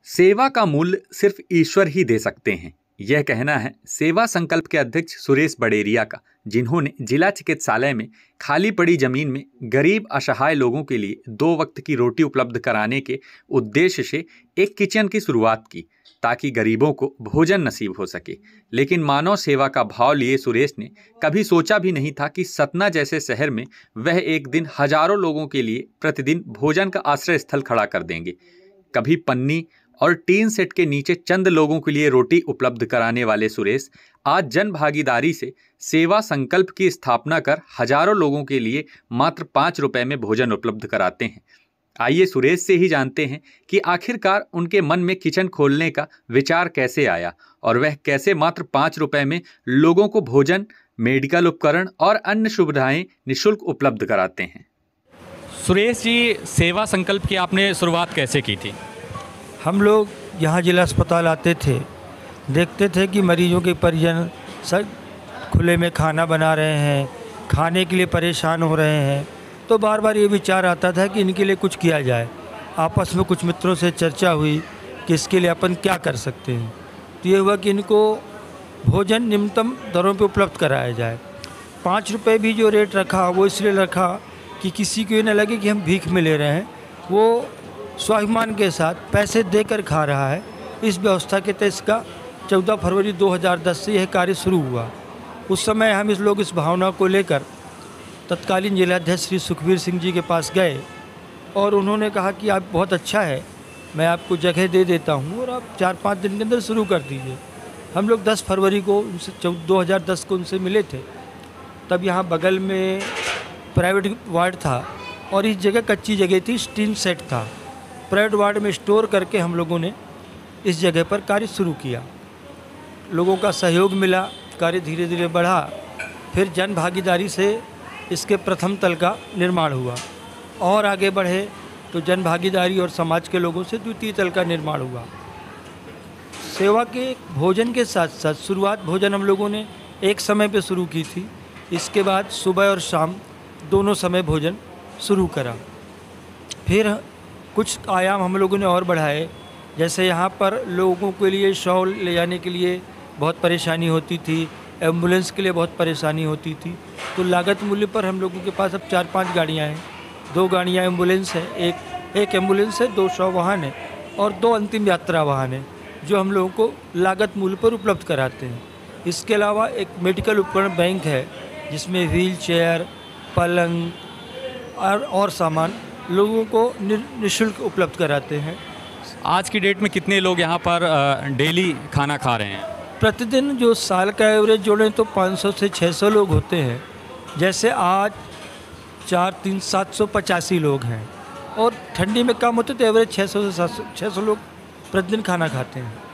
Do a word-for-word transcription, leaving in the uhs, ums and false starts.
सेवा का मूल्य सिर्फ ईश्वर ही दे सकते हैं, यह कहना है सेवा संकल्प के अध्यक्ष सुरेश बड़ेरिया का, जिन्होंने जिला चिकित्सालय में खाली पड़ी जमीन में गरीब असहाय लोगों के लिए दो वक्त की रोटी उपलब्ध कराने के उद्देश्य से एक किचन की शुरुआत की ताकि गरीबों को भोजन नसीब हो सके। लेकिन मानव सेवा का भाव लिए सुरेश ने कभी सोचा भी नहीं था कि सतना जैसे शहर में वह एक दिन हजारों लोगों के लिए प्रतिदिन भोजन का आश्रय स्थल खड़ा कर देंगे। कभी पन्नी और टीन सेट के नीचे चंद लोगों के लिए रोटी उपलब्ध कराने वाले सुरेश आज जन भागीदारी से सेवा संकल्प की स्थापना कर हजारों लोगों के लिए मात्र पाँच रुपए में भोजन उपलब्ध कराते हैं। आइए सुरेश से ही जानते हैं कि आखिरकार उनके मन में किचन खोलने का विचार कैसे आया और वह कैसे मात्र पाँच रुपए में लोगों को भोजन, मेडिकल उपकरण और अन्य सुविधाएं निःशुल्क उपलब्ध कराते हैं। सुरेश जी, सेवा संकल्प की आपने शुरुआत कैसे की थी? हम लोग यहाँ जिला अस्पताल आते थे, देखते थे कि मरीजों के परिजन सब खुले में खाना बना रहे हैं, खाने के लिए परेशान हो रहे हैं, तो बार बार ये विचार आता था कि इनके लिए कुछ किया जाए। आपस में कुछ मित्रों से चर्चा हुई कि इसके लिए अपन क्या कर सकते हैं। तो ये हुआ कि इनको भोजन निम्नतम दरों पे उपलब्ध कराया जाए। पाँच रुपये भी जो रेट रखा वो इसलिए रखा कि किसी को ये न लगे कि हम भीख में ले रहे हैं, वो स्वाभिमान के साथ पैसे देकर खा रहा है। इस व्यवस्था के तहत इसका चौदह फरवरी दो हज़ार दस से यह कार्य शुरू हुआ। उस समय हम इस लोग इस भावना को लेकर तत्कालीन जिलाध्यक्ष श्री सुखबीर सिंह जी के पास गए और उन्होंने कहा कि आप बहुत अच्छा है, मैं आपको जगह दे देता हूँ और आप चार पाँच दिन के अंदर शुरू कर दीजिए। हम लोग दस फरवरी को उनसे दो हज़ार दस को उनसे मिले थे। तब यहाँ बगल में प्राइवेट वार्ड था और इस जगह कच्ची जगह थी, टीन सेट था। प्राइवेट वार्ड में स्टोर करके हम लोगों ने इस जगह पर कार्य शुरू किया। लोगों का सहयोग मिला, कार्य धीरे धीरे बढ़ा। फिर जन भागीदारी से इसके प्रथम तल का निर्माण हुआ और आगे बढ़े तो जन भागीदारी और समाज के लोगों से द्वितीय तल का निर्माण हुआ। सेवा के भोजन के साथ साथ शुरुआत भोजन हम लोगों ने एक समय पे शुरू की थी। इसके बाद सुबह और शाम दोनों समय भोजन शुरू करा। फिर कुछ आयाम हम लोगों ने और बढ़ाए, जैसे यहाँ पर लोगों के लिए शॉल ले जाने के लिए बहुत परेशानी होती थी, एम्बुलेंस के लिए बहुत परेशानी होती थी। तो लागत मूल्य पर हम लोगों के पास अब चार पांच गाड़ियाँ हैं। दो गाड़ियाँ एम्बुलेंस है, एक एक एम्बुलेंस है, दो सौ वाहन है और दो अंतिम यात्रा वाहन है जो हम लोगों को लागत मूल्य पर उपलब्ध कराते हैं। इसके अलावा एक मेडिकल उपकरण बैंक है जिसमें व्हील चेयर, पलंग और, और सामान लोगों को निःशुल्क उपलब्ध कराते हैं। आज की डेट में कितने लोग यहाँ पर डेली खाना खा रहे हैं? प्रतिदिन जो साल का एवरेज जोड़ें तो पाँच सौ से छह सौ लोग होते हैं। जैसे आज चार तीन सात सौ पचासी लोग हैं और ठंडी में कम होते तो एवरेज छः सौ से सात सौ छः सौ लोग प्रतिदिन खाना खाते हैं।